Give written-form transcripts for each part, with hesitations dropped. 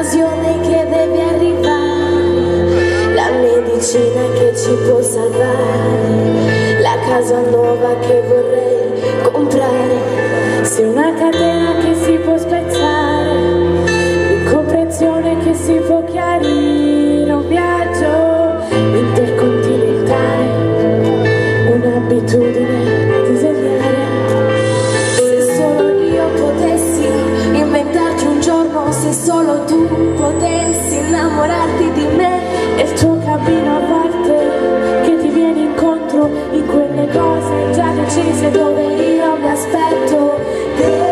l'occasione che deve arrivare, la medicina che ci può salvare, la casa nuova che vorrei comprare. Se una catena che si può spezzare, l'incomprensione che si può chiarire, un viaggio intercontinentale, un'abitudine disegnare. Se solo io potessi inventarti un giorno, se solo tu potessi innamorarti di me, e il tuo cammino a parte che ti viene incontro in quelle cose già decise dove io mi aspetto te.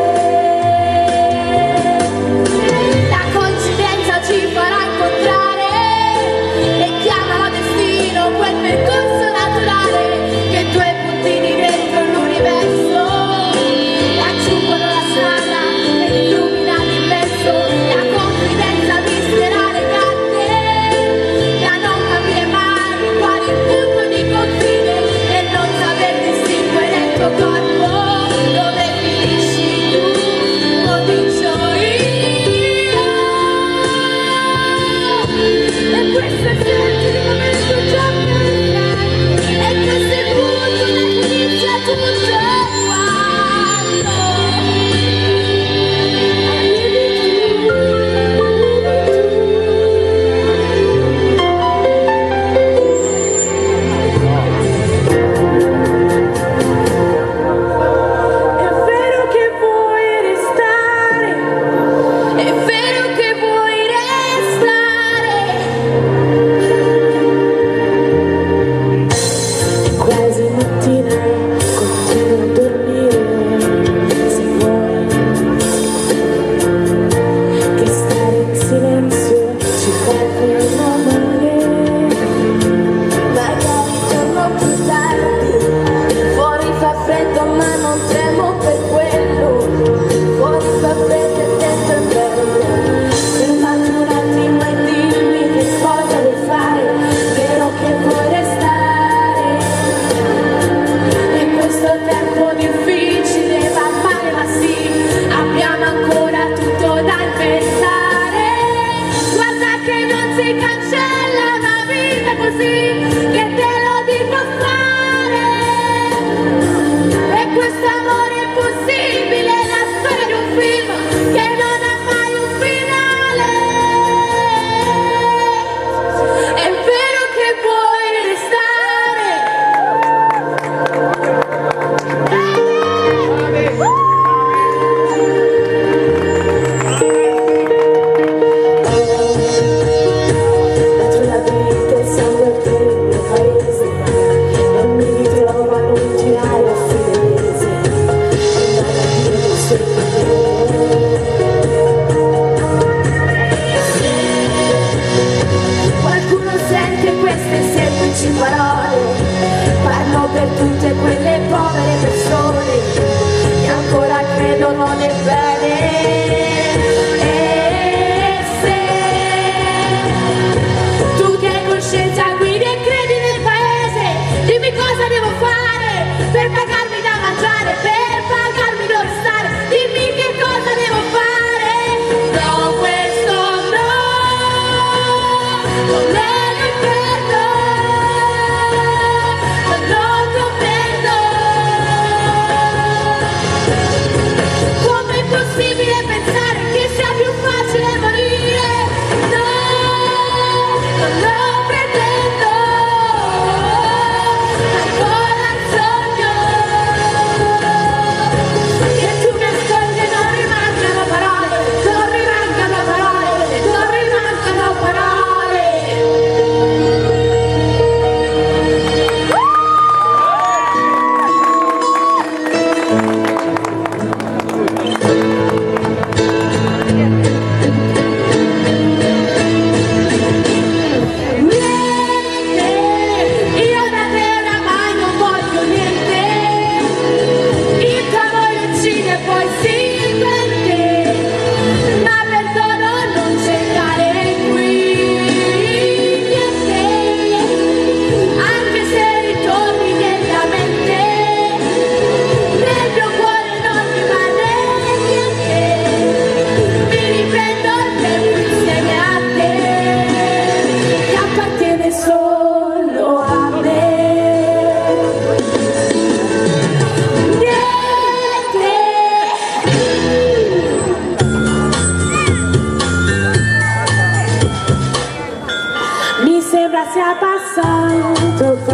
La coincidenza ci farà incontrare e chiamalo destino quel percorso naturale che i tuoi puntini dentro l'universo raggiungono la strada e illumina l'immenso. La confidenza misterà le carte da non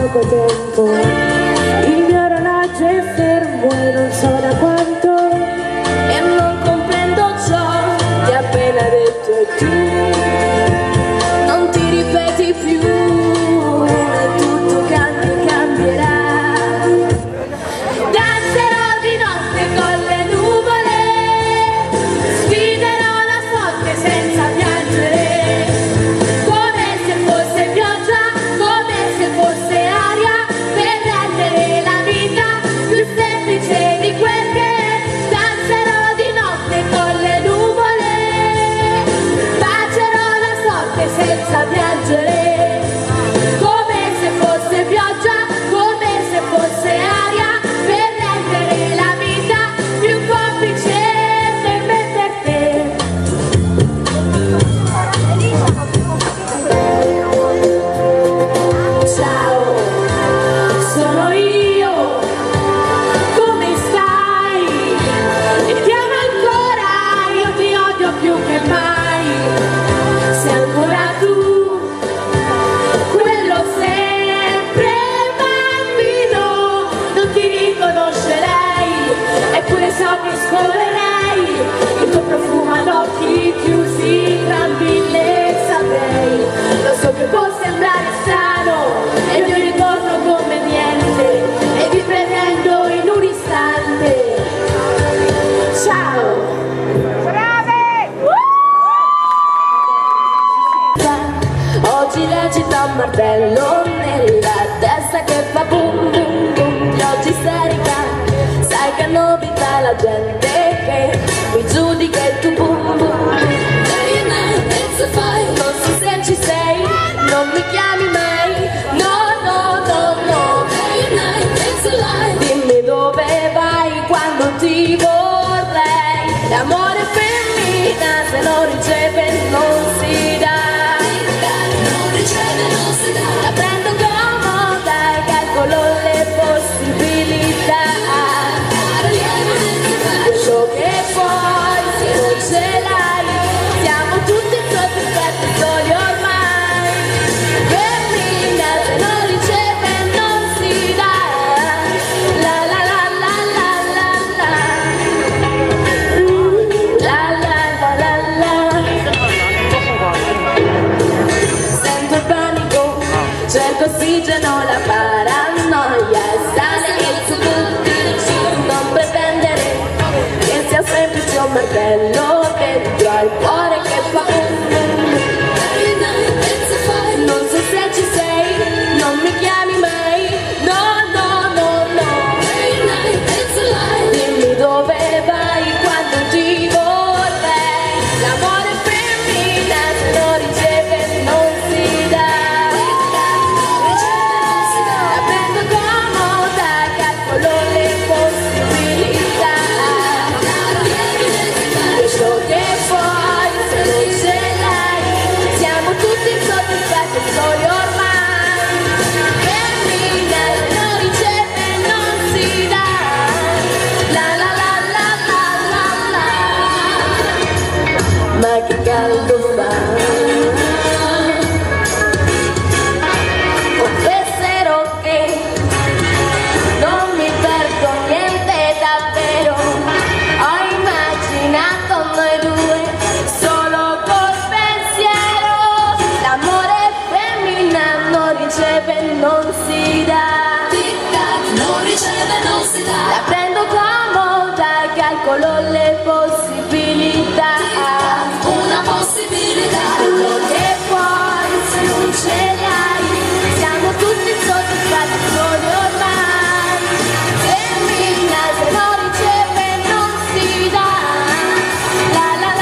poco tempo, il mio orologio è fermo e non so da quanto, e non comprendo ciò che hai appena detto, e tu non ti ripeti più, e tutto cambia e cambierà. Danzerò di notte con le nuvole, sfiderò la sorte senza piangere, come se fosse pioggia, come se fosse aria, per rendere la vita più semplice di quel che è. Danzerò di notte con le nuvole, bacerò la sorte senza piangere, come se fosse pioggia, come se fosse aria, per rendere la vita più complice per me e per te. Ciao, sono io, come stai? E ti amo ancora, io ti odio più che mai. Sei ancora tu, quello sempre bambino, non ti riconoscerei, eppure so che scorrerei il tuo profumo ad occhi chiusi, tra mille saprei. Lo so che può sembrare strano, è il mio ritorno conveniente, e vi pretendo in un istante. Ciao! Oggi leggi da un martello nella testa che fa boom boom boom, oggi isterica, sai che novità la gente che mi giudica e tu boom boom. Day and night, it's a fight. Non so se ci sei, non mi chiami mai, no no no no. Day and night, it's a lie. Dimmi dove vai quando ti vorrei. L'amore femmina se non riceve non si dà. La prendo comoda e calcolo le possibilità. Quello che vuoi se non ce l'hai, siamo tutti soddisfatti soli ormai. Femmina se non riceve non si dà. La la la la la la la. La la la la la. Sento il panico, cerco ossigeno, la paranoia sale e il suo punticino. Non pretendere che sia semplice un martello dentro al cuore che fa un boom. Non so se ci sei, non mi chiami mai, no no no no. Dimmi dove vai quando ti vorrei. L'amore femmina se non riceve non si dà. La prendo comoda, calcolo le possibilità. Quello che vuoi se non ce l'hai, siamo tutti soddisfatti soli ormai. Femmina se non riceve non si dà. La la la la la la la. Ma che caldo fa. Confesserò che non mi perdo niente davvero. Ho immaginato noi due solo col pensiero. L'amore femmina non riceve non si dà. Non riceve non si dà. La prendo comoda, calcolo le possibilità. Una possibilità. Quello che vuoi se non ce l'hai, siamo tutti soddisfatti soli ormai. Femmina se non riceve non si dà. La la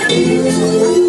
Thank